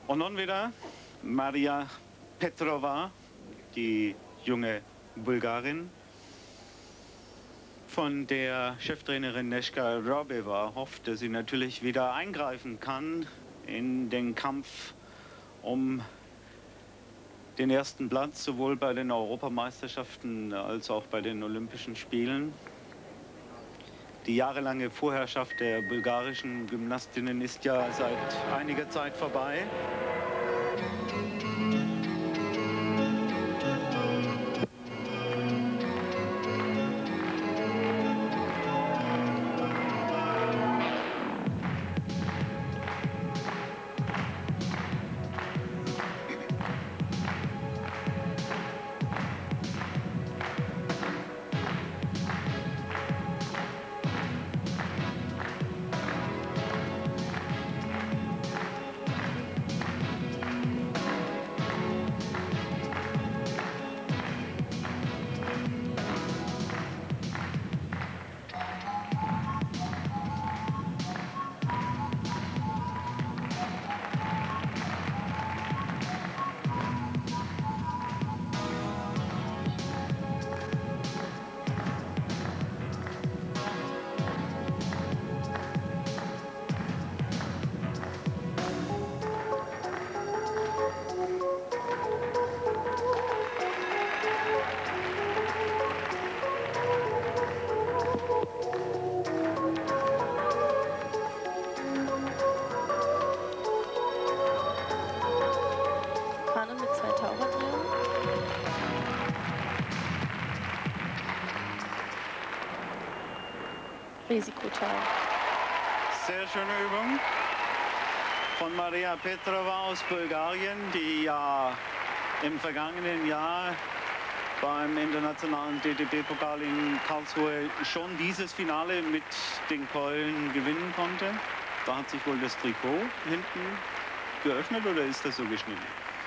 Und nun wieder Maria Petrova, die junge Bulgarin, von der Cheftrainerin Nežka Robeva hofft, dass sie natürlich wieder eingreifen kann in den Kampf um den ersten Platz, sowohl bei den Europameisterschaften als auch bei den Olympischen Spielen. Die jahrelange Vorherrschaft der bulgarischen Gymnastinnen ist ja seit einiger Zeit vorbei. Risikoteil. Sehr schöne Übung von Maria Petrova aus Bulgarien, die ja im vergangenen Jahr beim internationalen DTB-Pokal in Karlsruhe schon dieses Finale mit den Keulen gewinnen konnte. Da hat sich wohl das Trikot hinten geöffnet oder ist das so geschnitten?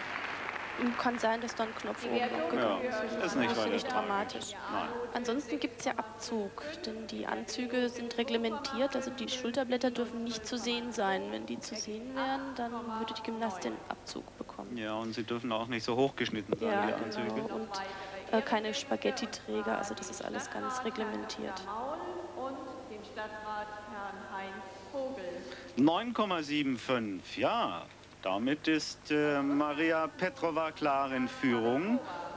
Kann sein, dass da ein Knopf oben noch gekommen ist. Ist nicht weiter. Nicht dramatisch. Nein. Ansonsten gibt es ja Abzug, denn die Anzüge sind reglementiert, also die Schulterblätter dürfen nicht zu sehen sein. Wenn die zu sehen wären, dann würde die Gymnastin Abzug bekommen. Ja, und sie dürfen auch nicht so hochgeschnitten sein, ja, die Anzüge. Genau. Und keine Spaghetti-Träger, also das ist alles ganz reglementiert. Und den Stadtrat Herrn Heinz Vogel. 9,75, ja. Damit ist Maria Petrova klar in Führung.